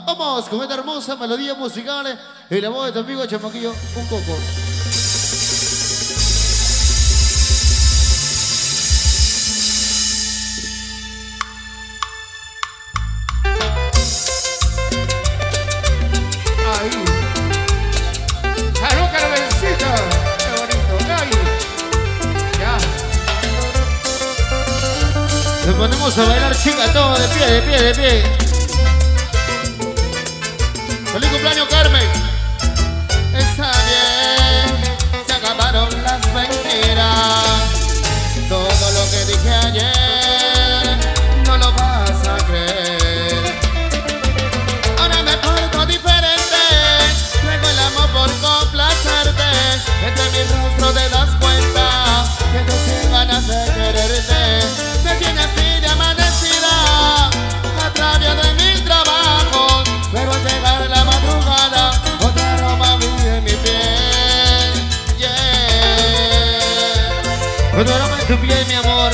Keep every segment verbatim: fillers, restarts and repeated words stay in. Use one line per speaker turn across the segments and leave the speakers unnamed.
Vamos con esta hermosa melodía musical y la voz de tu amigo Chamaquillo, un coco.
Ahí. ¡Salud, Carmencita! ¡Qué bonito! ¡Ay! Ya.
Nos ponemos a bailar, chicas, todos de pie, de pie, de pie. ¡Feliz cumpleaños, Carmen! Está bien, se acabaron las mentiras. Todo lo que dije ayer no lo vas a creer. Ahora me porto diferente, traigo el amor por complacerte. Entre mi rostro te das cuenta que no sin ganas de quererte. Me tienes así de amanecida, atraviado en mil trabajos, pero al llegar la madrugada, otra aroma vive en mi piel. Yeah. Otro aroma en tu piel, mi amor.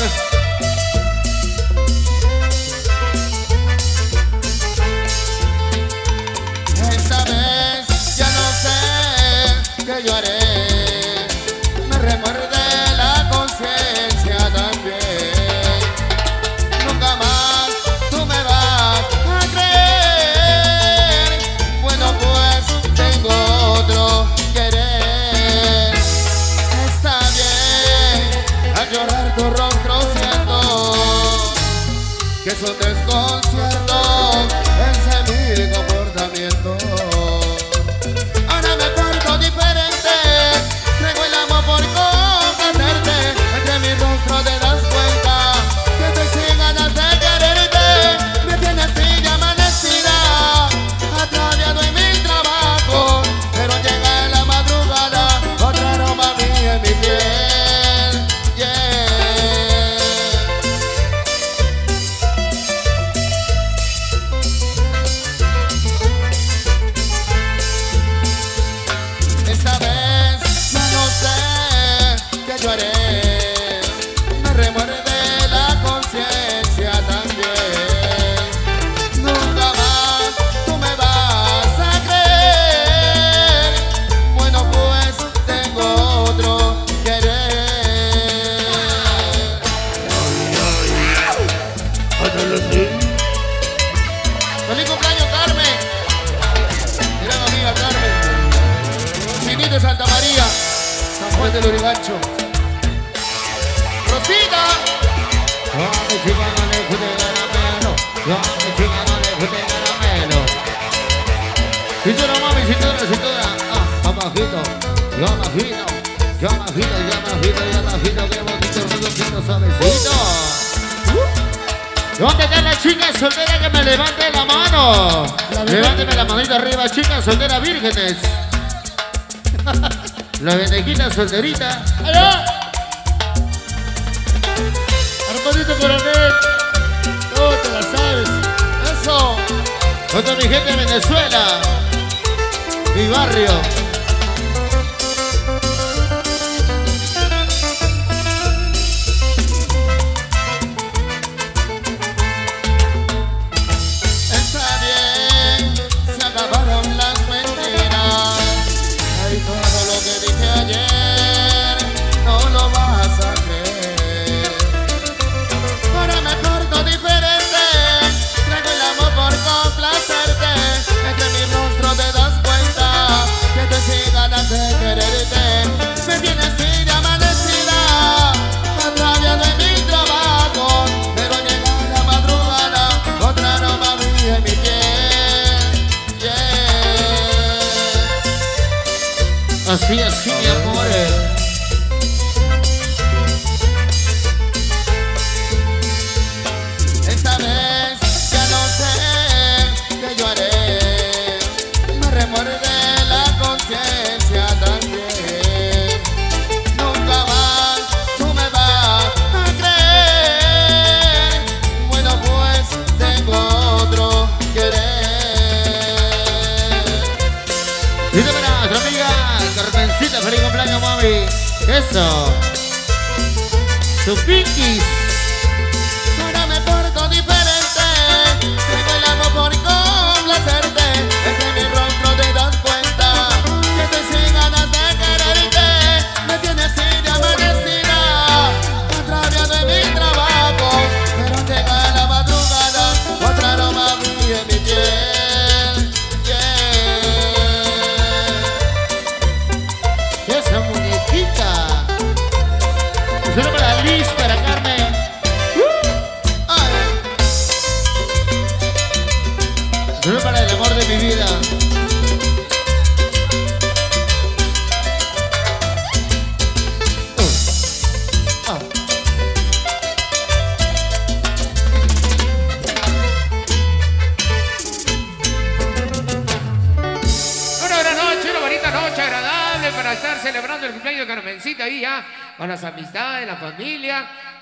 Esta vez ya no sé qué yo haré. Me remuerde la conciencia también. Nunca más tú me vas a creer. Bueno, pues tengo otro querer. Está bien, al llorar tu rostro siento que es un desconcierto ese mi comportamiento. Ahora me porto diferente, traigo el amor por complacerte. Entre mi rostro te das cuenta que estoy sin ganas de quererte. Me tienes así de amanecida, atraviado en mil trabajos, pero llega la madrugada, otra aroma mía en mi piel. Yeah. Esta vez ya no sé qué yo haré. Me remuerde la conciencia también. Nunca más tú me vas a creer. Bueno, pues tengo otro querer. ¡Feliz cumpleaños, Carmen! Mira mi amiga Carmen. Chinito de Santa María, San Juan del Urigancho. ¡Rosita! No, mi chica no le guste caramelo. No, mi chica no le guste caramelo. Cintura, mami, cintura, cintura. Ah, abajito, yo abajito, yo abajito, yo abajito, yo abajito. Qué bonito, qué bonito, suavecito. ¿Dónde está la chica soltera que me levante la mano? Levánteme la manita arriba, chicas solteras vírgenes. La bendequita solterita. ¡Allá! Armadito coronel. Oh, te la sabes. Eso. Contra mi gente de Venezuela. Mi barrio. Está bien, se acabaron las mentiras. Hay todo lo que dije ayer, no lo vas a creer. Ahora me porto diferente, traigo el amor por complacerte. Entre mi rostro te das cuenta que estoy sin ganas de quererte. Me tienes así de amanecida, atraviado en mi trabajo, pero llega la madrugada, otra aroma vive en mi piel. Yeah. Así, así, mi amor. Esta vez ya no sé qué yo haré. Me remuerde la conciencia también. Nunca más tú me vas a creer. Bueno, pues tengo otro querer. Y de verdad, nuestra amiga Carmencita, feliz cumpleaños, mami. Eso. Su piquis. Ahora me porto diferente, traigo el amor por complacerte. Solo para el amor de mi vida. Uh. Ah.
Una gran noche, una bonita noche agradable para estar celebrando el cumpleaños de Carmencita ahí ya, con las amistades, la familia.